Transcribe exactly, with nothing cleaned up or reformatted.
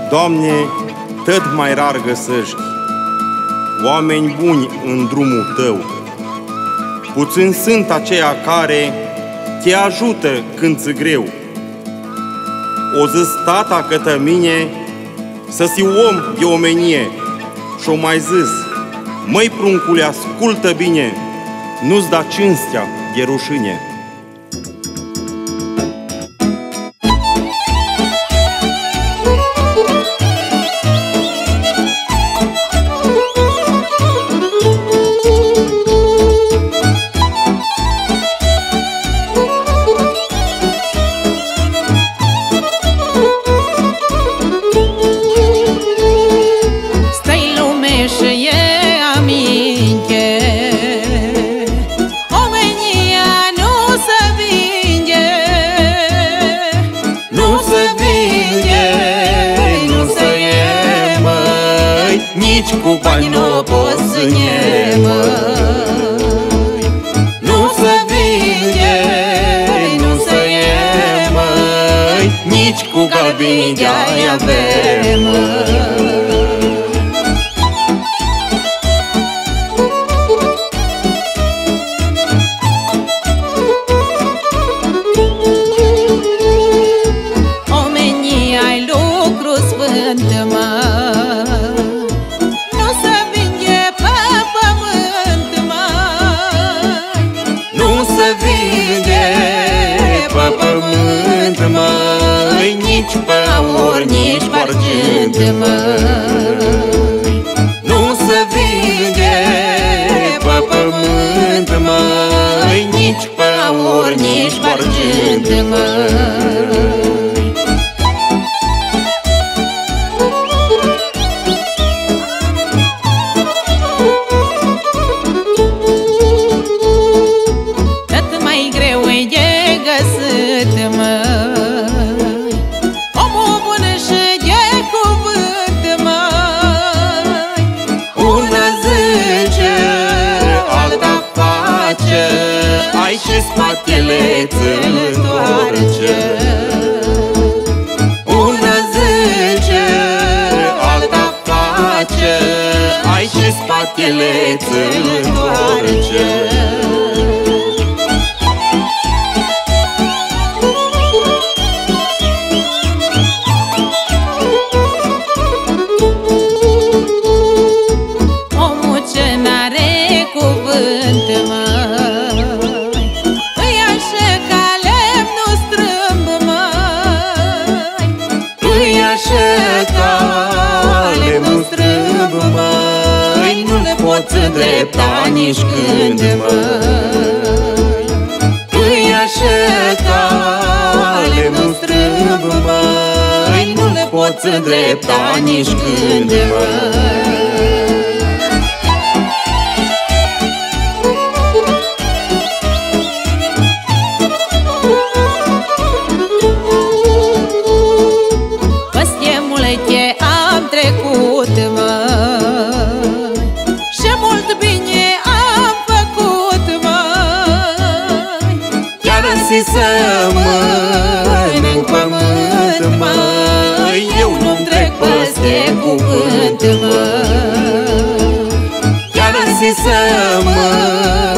Doamne, tot mai rar găsești oameni buni în drumul Tău. Puțin sunt aceia care Te ajută când ți greu. O zis tata către mine să-si om de omenie și-o mai zis: măi pruncule, ascultă bine, nu-ți da cinstea de rușine. Nici cu bani nu poți să ne măi. Nu se vinde, nu se e, măi, nici cu galbini de-ai avem, măi. Omenia-i lucru sfânt, măi. Măi, nici pe aur, nici pe argint, măi. Nu se vinde pe pământ, măi, nici pe aur, nici pe argint, măi. Cât mai greu e de găsit, măi, ai și spatele ți-l întoarce. Una zice, alta face, ai și spatele ți-l întoarce. Omul ce n-are cuvânt, mă, poți îndrepta nici când, măi. Îi așa cale nu strâmb, măi, nu le poți îndrepta nici când, măi. Păstie multe am trecut, măi, să mănânc pământ, măi, eu nu-mi trec peste cuvânt, măi. Chiar si să mănânc